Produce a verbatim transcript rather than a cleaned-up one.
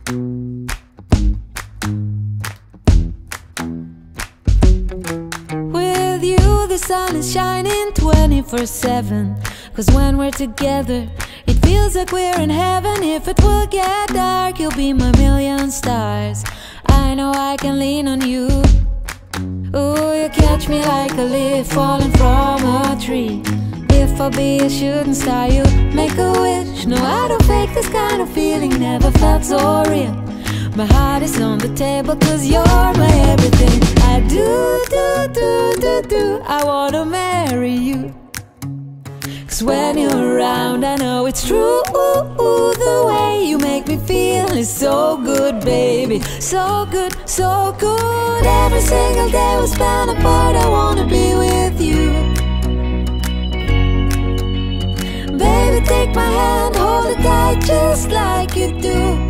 With you the sun is shining twenty-four seven. Cause when we're together it feels like we're in heaven. If it will get dark, you'll be my million stars. I know I can lean on you. Ooh, you catch me like a leaf falling from a tree. If I'll be a shooting star, you make a wish. No, I don't fake this kind of feeling, never felt so real. My heart is on the table cause you're my everything. I do, do, do, do, do, I wanna marry you. Cause when you're around I know it's true. Ooh, ooh, the way you make me feel is so good, baby. So good, so good. Every single day we spend apart, I wanna be with you. Baby, take my hand, hold it tight just like you do.